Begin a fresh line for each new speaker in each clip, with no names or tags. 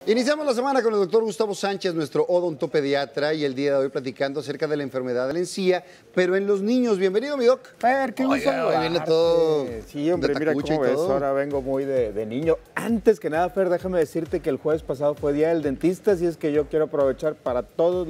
Iniciamos la semana con el doctor Gustavo Sánchez, nuestro odontopediatra, y el día de hoy platicando acerca de la enfermedad de la encía, pero en los niños. Bienvenido, mi doc.
Fer, qué gusto
Oiga, hoy viene todo.
Sí, hombre, mira cómo ves, ahora vengo muy de niño. Antes que nada, Fer, déjame decirte que el jueves pasado fue Día del Dentista, así es que yo quiero aprovechar para todos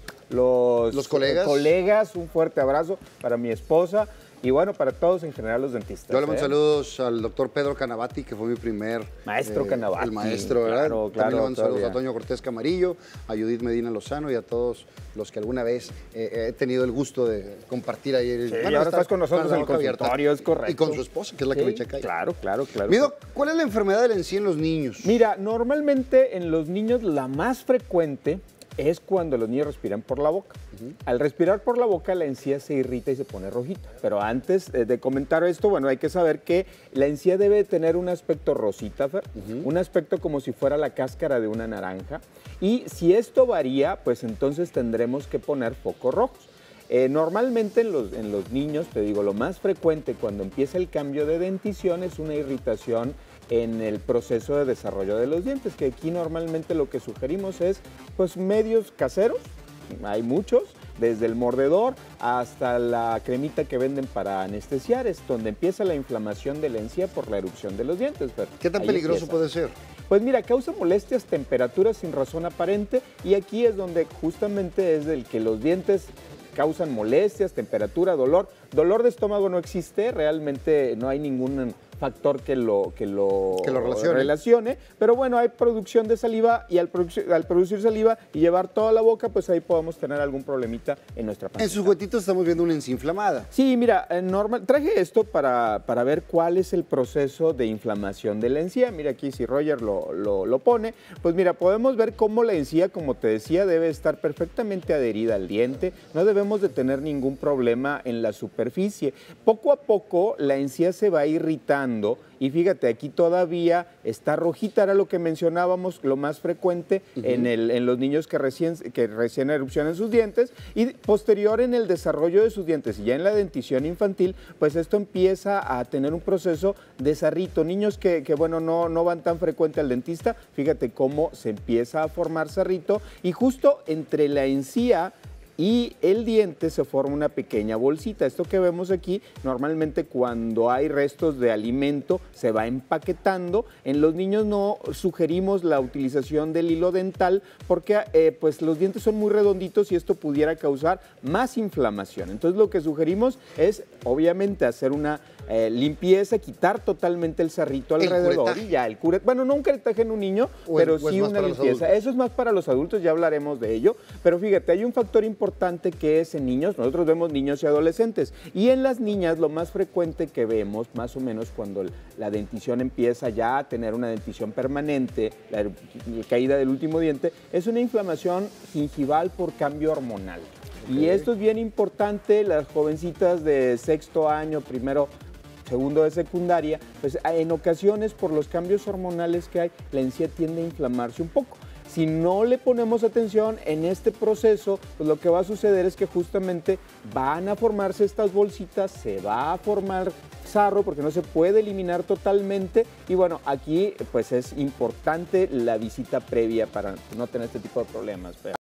los colegas, un fuerte abrazo para mi esposa. Y bueno, para todos en general los dentistas.
Yo le mando saludos al doctor Pedro Canavati, que fue mi primer...
Maestro Canavati.
El maestro, ¿verdad?
Claro,
También le mando saludos
todavía.
a Toño Cortés Camarillo, a Judith Medina Lozano y a todos los que alguna vez he tenido el gusto de compartir ahí.
Sí, ahora estás con nosotros en el consultorio, es correcto.
Y con su esposa, que es la que me checa ahí.
Claro.
Mi doc, ¿cuál es la enfermedad de la encía en los niños?
Mira, normalmente en los niños la más frecuente es cuando los niños respiran por la boca. Al respirar por la boca, la encía se irrita y se pone rojita. Pero antes de comentar esto, bueno, hay que saber que la encía debe tener un aspecto rosita, Fer, un aspecto como si fuera la cáscara de una naranja. Y si esto varía, pues entonces tendremos que poner focos rojos. Normalmente en los niños, te digo, lo más frecuente cuando empieza el cambio de dentición es una irritación en el proceso de desarrollo de los dientes, que aquí normalmente lo que sugerimos es pues medios caseros, hay muchos, desde el mordedor hasta la cremita que venden para anestesiar, es donde empieza la inflamación de la encía por la erupción de los dientes. Pero
¿qué tan peligroso puede ser?
Pues mira, causa molestias, temperaturas sin razón aparente, y aquí es donde justamente es del que los dientes causan molestias, temperatura, dolor. Dolor de estómago no existe, realmente no hay ningún factor que lo relacione, pero bueno, hay producción de saliva y al producir saliva y llevar toda la boca, pues ahí podemos tener algún problemita en nuestra pancita.
En sus huetitos estamos viendo una encía inflamada.
Sí, mira, traje esto para ver cuál es el proceso de inflamación de la encía. Mira aquí, si Roger lo pone, pues mira, podemos ver cómo la encía, como te decía, debe estar perfectamente adherida al diente, no debemos de tener ningún problema en la superficie. Poco a poco la encía se va irritando y fíjate, aquí todavía está rojita, era lo que mencionábamos, lo más frecuente en los niños que recién erupcionan sus dientes, y posterior en el desarrollo de sus dientes y ya en la dentición infantil, pues esto empieza a tener un proceso de sarrito. Niños que bueno, no van tan frecuente al dentista, fíjate cómo se empieza a formar sarrito, y justo entre la encía y el diente se forma una pequeña bolsita. Esto que vemos aquí, normalmente cuando hay restos de alimento se va empaquetando. En los niños no sugerimos la utilización del hilo dental porque pues los dientes son muy redonditos y esto pudiera causar más inflamación. Entonces lo que sugerimos es obviamente hacer una limpieza, quitar totalmente el sarrito alrededor y ya el curetaje. Bueno, no un curetaje en un niño, pero sí una limpieza. Eso es más para los adultos, ya hablaremos de ello. Pero fíjate, hay un factor importante que es en niños. Nosotros vemos niños y adolescentes. Y en las niñas lo más frecuente que vemos, más o menos cuando la dentición empieza ya a tener una dentición permanente, la caída del último diente, es una inflamación gingival por cambio hormonal. Y esto es bien importante, las jovencitas de sexto año, segundo de secundaria, pues en ocasiones por los cambios hormonales que hay, la encía tiende a inflamarse un poco. Si no le ponemos atención en este proceso, pues lo que va a suceder es que justamente van a formarse estas bolsitas, se va a formar sarro porque no se puede eliminar totalmente, y bueno, aquí pues es importante la visita previa para no tener este tipo de problemas.